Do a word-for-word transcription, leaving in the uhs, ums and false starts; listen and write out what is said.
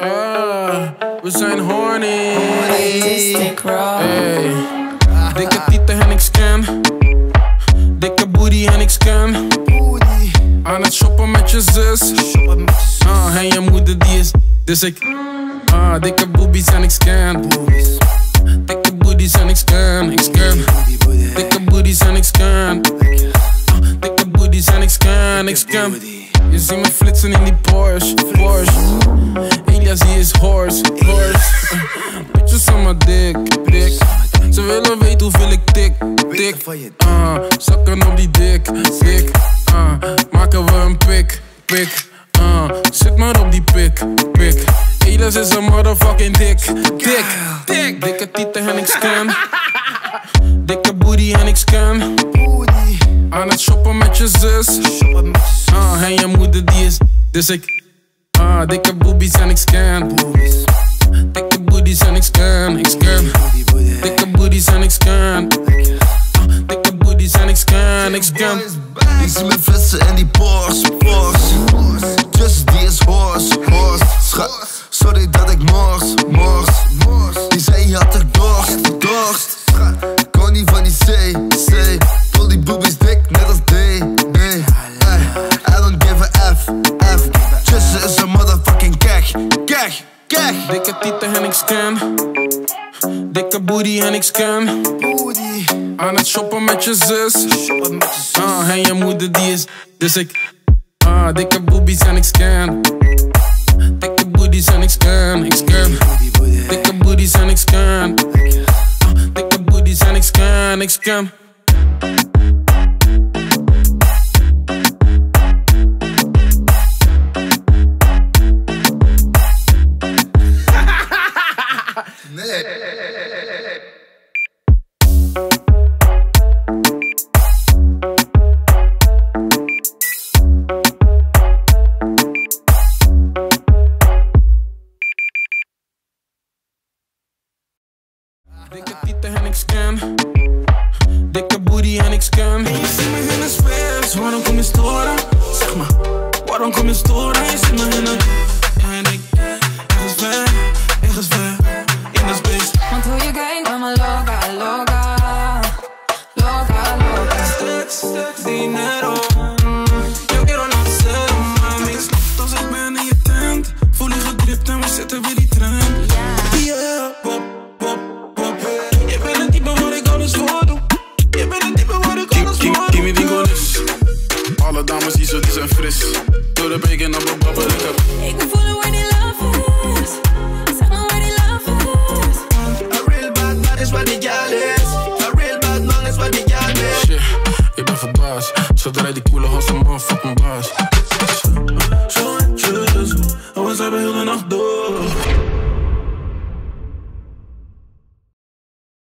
Ah, we zijn horny. Hey. Dikke tieten en ik scan. Dikke booty en ik scan. Aan het shoppen met je zus. Ah, en je moeder die is. Dus ik. Ah, dikke boobies en ik scan. Dikke booties en ik scan. Ik scan. Dikke booties en ik scan. Dikke booties en ik scan. Ik scan. Je ziet me flitsen in die Porsche, Porsche. Elias die is horse, horse. Bitches aan mijn dik, dik. Ze willen weten hoeveel ik tik, tik. Uh, zakken op die dik, dik. Uh, maken we een pik, pik. Uh, zit maar op die pik, pik. Elias is een motherfucking dik, dik, dik. Dikke tieten en ik scan. Dikke booty en ik scan. Aan het shoppen met je zus. Ah, en je moeder die is. Dus ik. Ah, dikke boobies en ik scan. Dikke booties en ik scan. Ik scan. Dikke booties en ik scan. Dikke booties en ik scan. Ik scan. Ik zie me vissen en die Porsche, Porsche. Just die is horse, horse. Schat, sorry dat ik mors, mors. Die zei je had er dorst, dorst. Ik kon niet van die C, C. Pull die boobies dik, net als D, D. I don't give a F, F. Just is een motherfucking keg, keg, keg. Dikke tieten en ik scan. Dikke booty en ik scan. Aan het shoppen met je zus. Ah, en je moeder die is. Dus ik. Ah, dikke boobies en ik scan. Dikke booties en ik scan. Ik scan. Dikke booties en ik scan. Dikke booties en ik scan. Ik scan. Dikke tieten en ik scan. Dikke booty en ik scan. En je ziet me in de space. Waarom kom je storen? Zeg maar, waarom kom je storen? Je ziet me in de. En ik, ergens ver, ergens ver. In de space. Want hoe je kijkt naar me loca, loca. Loca, loca. Stuk, stuk, dinero. Yo quiero no ser, mami. Ik snap als ik ben in je tent. Voel je gedrift en we zitten weer die trend. Yeah, pop. Alle dames die zo, die zijn fris. Door de beek en op de babbel, ik heb. Ik wil voelen waar die love is. Zeg maar waar die love is. A real bad man is wat die gal is. A real bad man is wat die gal is. Shit, ik ben verbaasd. Zodra die koele als een motherfucking baas. Zo en tjus, en we zijn heel de nacht door.